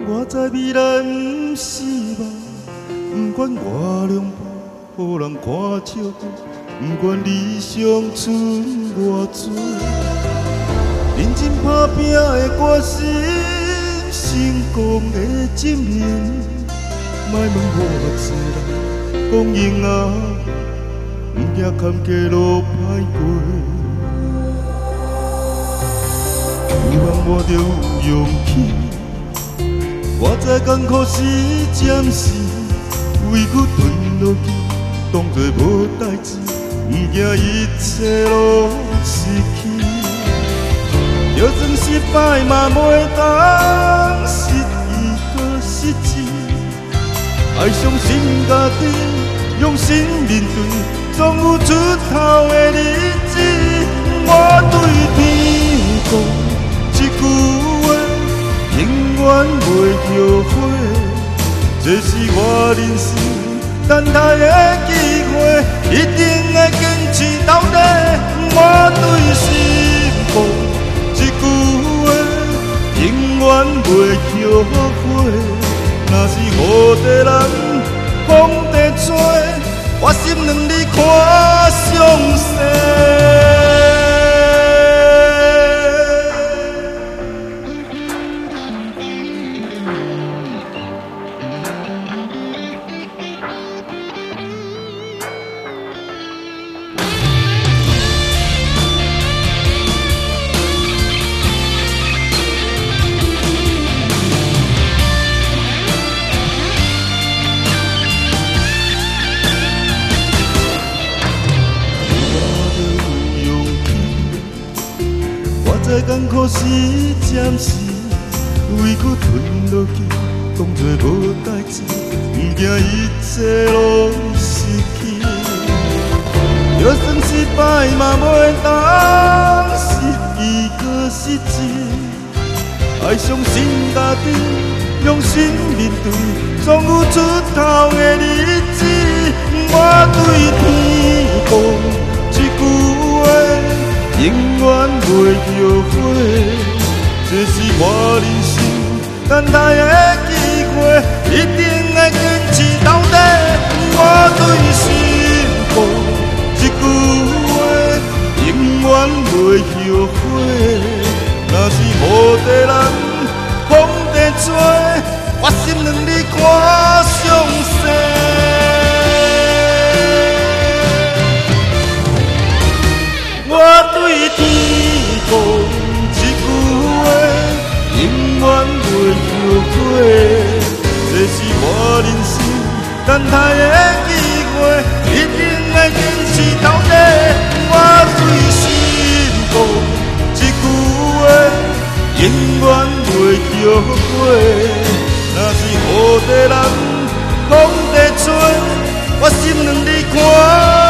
我知未来不是梦，不管月亮破，予人看笑过，不管理想剩偌多，认真打拼的决心，成功的证明。莫问我一人讲永啊，不惊坎坷路歹过。希望我着有勇气。我知艰苦是暂时，委屈吞落去，当作无代志，不惊一切拢失去。就算失败嘛袂当失意搁失志，爱相信家己，用心面对，总有出头的日子。我对天讲一句话，永远袂后悔，这是我人生等待的机会，一定会坚持到底。我对心讲一句话，永远袂后悔。若是雨地人，风地吹，我心软你看上西。知艰苦是暂时，委屈吞落去，当作无代志，不惊一切拢失去。就算失败嘛袂当失意搁失志，爱相信家己，用心面对，总有出头的日子。我对天讲一句话，永远袂后悔，这是我人生等待的机会，一定会坚持到底。我对心讲一句话，永远袂后悔。若是雨地人，风地吹，我心软你看上西。我对天讲一句话，永远袂后悔。这是我人生等待的机会，一定会坚持到底。我对心讲一句话，永远袂后悔。若是雨地人，风地吹，我心软你看。